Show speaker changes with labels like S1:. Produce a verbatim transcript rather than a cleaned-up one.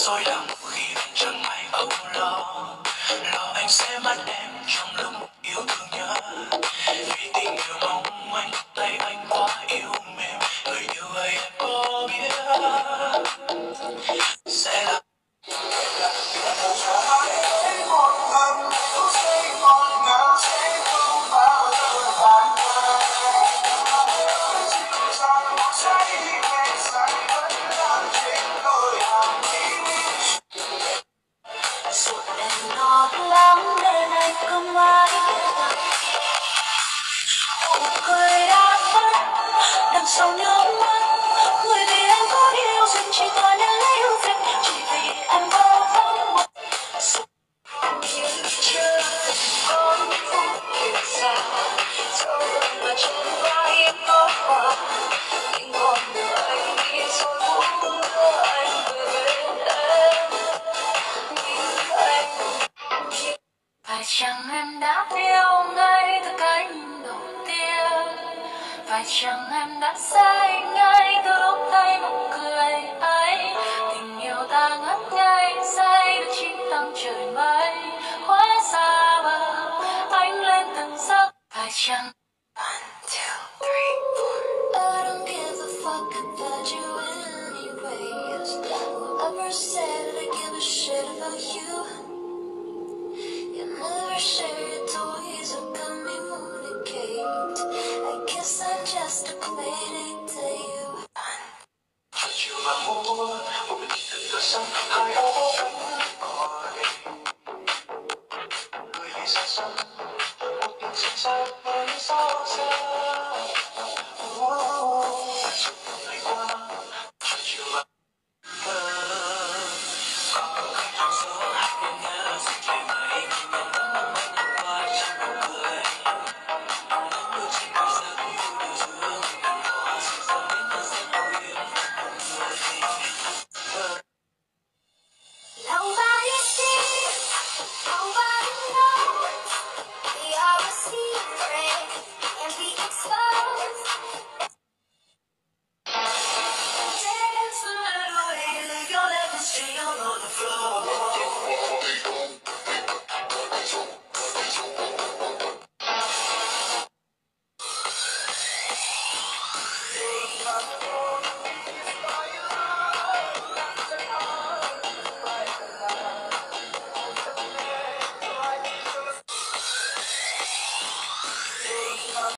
S1: dối lòng khi bên chẳng may âu lo, lo anh sẽ mất em trong lúc yêu thương nhớ. Vì tình yêu mong manh tay anh quá yêu mềm, người yêu ơi em có biết sẽ là
S2: sau nước mắt người vì em có yêu duyên chỉ toàn em lấy ưu phiền chỉ vì em vô vắng nhưng chưa có phút yêu xa dẫu mà trên vai em có hoa những con đường anh đi rồi cũng đưa anh về bên em nhưng anh phải chăng em đã yêu ngay từ cánh đầu tiên, phải chăng em đã say ngay từ lúc thấy nụ cười ấy. Tình yêu ta ngất ngây say được chim tầng trời mây, hóa xa bờ anh lên từng giấc. Phải chăng